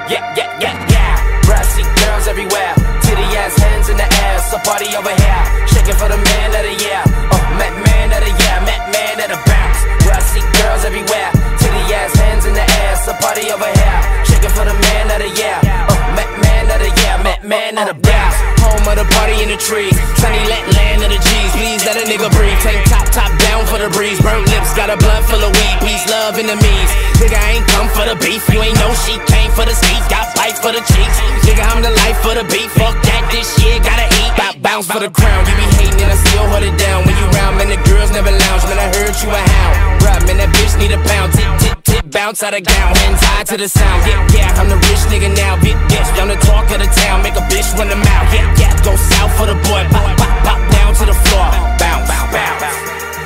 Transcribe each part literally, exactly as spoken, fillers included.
yeah, yeah, yeah, yeah. Brassy girls everywhere, titty ass hands in the air. So party over here, shaking for the man of the year. Oh, met man of the year, met man of the bounce. Brassy girls everywhere, titty ass hands in the air. So party over here, shaking for the man of the year. Oh, met man of the year, met man of the bounce. Home of the party in the trees, sunny let land of the G's. Please let a nigga breathe. Tank top, top down for the breeze. Burnt lips, got a blunt full of weed. Peace, love, enemies. Nigga, I ain't come for the beef. You ain't know she came for the speed. Got bites for the cheeks. Nigga, I'm the life for the beat. Fuck that, this shit gotta eat. Got bounce for the crown. You be hating and I still hold it down. When you round, man, the girls never lounge. Man, I heard you a hound. Bruh, man, that bitch need a pound. Tip, tip, tip, bounce out of gown. Hands high to the sound. Yeah, yeah, I'm the rich nigga now. Big bitch, I'm the talk of the town. Make a bitch run the mouth. Yeah, yeah, go south for the boy. Pop, pop, pop down to the floor. Bounce, bounce, bounce.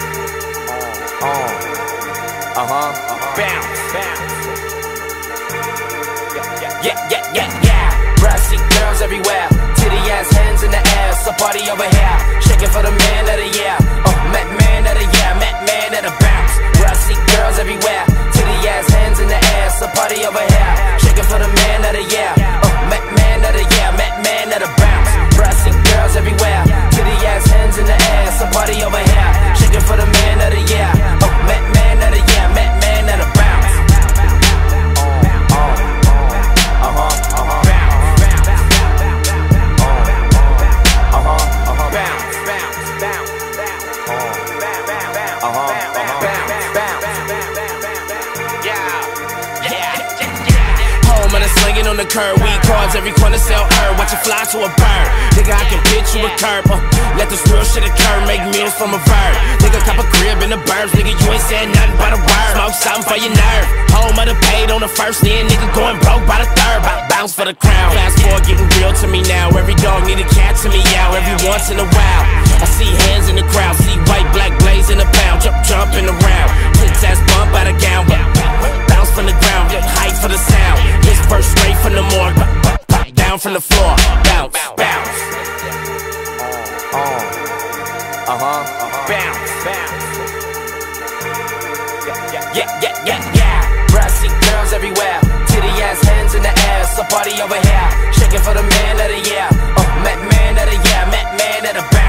Uh, uh-huh. Bounce, bounce. Yeah, yeah, yeah, yeah. Brassy girls everywhere, titty ass hands in the air. So party over here, shaking for the man of the year. Oh, met man of the year, met man of the bounce. Brassy girls everywhere, titty ass hands in the air. So party over here, shaking for the man of the year. Oh, met man of the year, met man of the bounce. Brassy girls everywhere, titty ass hands in the air. So party over here, shaking for the man of the year. Oh, met man of the year, met man of the bounce. On the curb, weed cards, every corner sell herb. Watch it fly to a bird. Nigga, I can pitch you a curb. Uh, let this real shit occur, make meals from a verb. Nigga, cop a crib in the burbs. Nigga, you ain't said nothing but a word. Smoke something for your nerve. Home of the paid on the first, then nigga going broke by the third. I bounce for the crown. Fast forward, getting real to me now. Every dog need a cat to me out. Every once in a while, I see hands in the crowd. See white, black blaze in the pound. Jump, jumping around. Tits ass bump out of gown. Bounce from the ground, get hype for the sound. This verse straight from the morgue, down from the floor. Bounce, bounce. Uh-huh, bounce, bounce. Yeah, yeah, yeah, yeah. Brassy girls everywhere, titty ass hands in the air. So party over here, shaking for the man of the year. Oh, met man of the year, met man of the bounce.